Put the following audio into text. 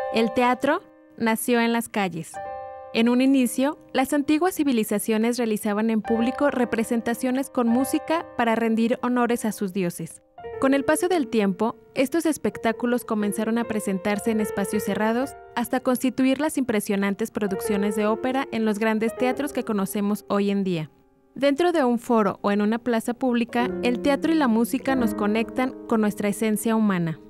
El teatro nació en las calles. En un inicio, las antiguas civilizaciones realizaban en público representaciones con música para rendir honores a sus dioses. Con el paso del tiempo, estos espectáculos comenzaron a presentarse en espacios cerrados hasta constituir las impresionantes producciones de ópera en los grandes teatros que conocemos hoy en día. Dentro de un foro o en una plaza pública, el teatro y la música nos conectan con nuestra esencia humana.